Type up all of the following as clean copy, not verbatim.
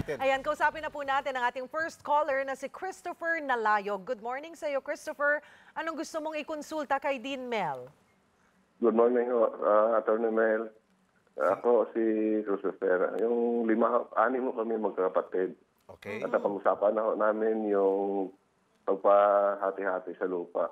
natin. Ayan, kausapin na po natin ang ating first caller na si Christopher Nalayog. Good morning sa iyo, Christopher. Anong gusto mong ikonsulta kay Dean Mel? Good morning, Attorney Mel. Ako si Christopher. Yung 6 kami magkakapatid. Okay. At pag-usapan na namin yung pagpahati-hati sa lupa.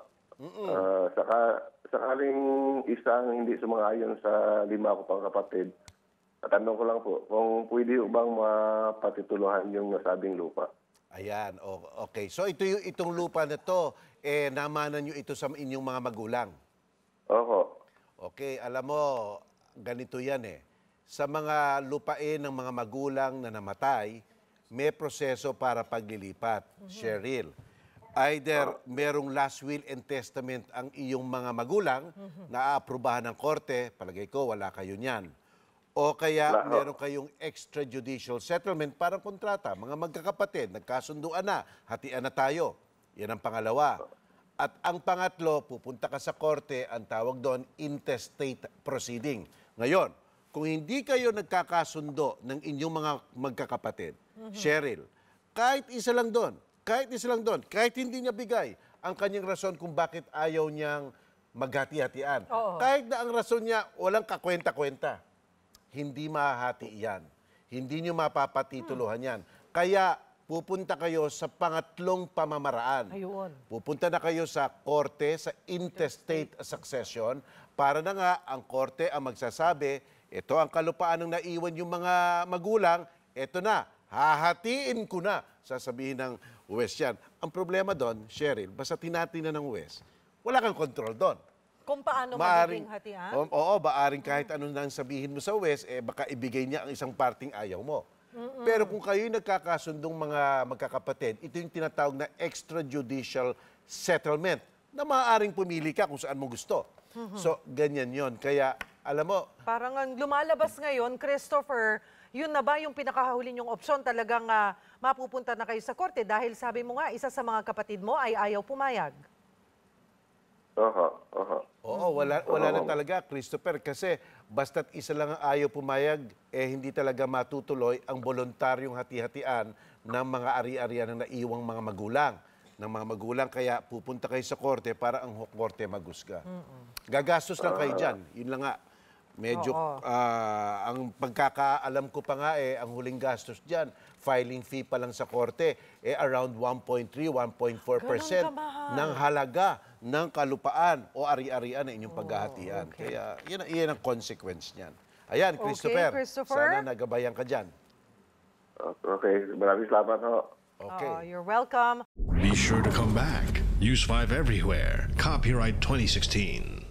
Sakaling isang hindi sumang-ayon sa 5 ko pang kapatid, tanong ko lang po, kung pwede bang mapatituluhan yung nasabing lupa. Ayan, okay. So itong lupa na to, namanan nyo ito sa inyong mga magulang? Oho. Okay, alam mo, ganito yan Sa mga lupain ng mga magulang na namatay, may proseso para paglilipat, Cheryl. Either merong last will and testament ang iyong mga magulang na aaprubahan ng korte, palagay ko wala kayo niyan. O kaya meron kayong extrajudicial settlement, parang kontrata, mga magkakapatid, nagkasunduan na, hatian na tayo. Yan ang pangalawa. At ang pangatlo, pupunta ka sa korte, ang tawag doon, intestate proceeding. Ngayon, kung hindi kayo nagkakasundo ng inyong mga magkakapatid, Cheryl, kahit isa lang doon, kahit hindi niya bigay ang kanyang rason kung bakit ayaw niyang maghati-hatian. Kahit na ang rason niya walang kakwenta-kwenta, hindi mahahati yan. Hindi niyo mapapatituluhan yan. Kaya pupunta kayo sa pangatlong pamamaraan. Ayun. Pupunta na kayo sa korte, sa intestate succession, para na nga ang korte ang magsasabi, ito ang kalupaan ng naiwan yung mga magulang, ito na, hahatiin ko na, sasabihin ng West yan. Ang problema doon, Cheryl, basta tinatina ng West, wala kang control doon. Kung paano magiging hatian? Oo, maaring kahit anong nang sabihin mo sa West, baka ibigay niya ang isang parting ayaw mo. Pero kung kayo'y nagkakasundong mga magkakapatid, ito yung tinatawag na extrajudicial settlement na maaaring pumili ka kung saan mo gusto. So, ganyan yon. Kaya, alam mo... Parang ang lumalabas ngayon, Christopher, yun na ba yung pinakahuli niyong opsyon? Talagang mapupunta na kayo sa korte dahil sabi mo nga, isa sa mga kapatid mo ay ayaw pumayag. Oo, wala na talaga, Christopher, kasi basta't isa lang ang ayaw pumayag, hindi talaga matutuloy ang voluntaryong hati-hatian ng mga ari-arian na naiwang mga magulang. Kaya pupunta kayo sa korte para ang korte magusga. Gagastos lang kayo dyan. Yun lang nga. Medyo, ang pagkakaalam ko pa nga ang huling gastos dyan, filing fee pa lang sa korte, around 1.3-1.4% ng halaga ng kalupaan o ari-arian na inyong paghahatian. Kaya yan ang consequence niyan. Ayan, Christopher, sana nagabayan ka dyan. Okay, maraming salamat ho. Okay. You're welcome. Be sure to come back. Use 5 everywhere. Copyright 2016.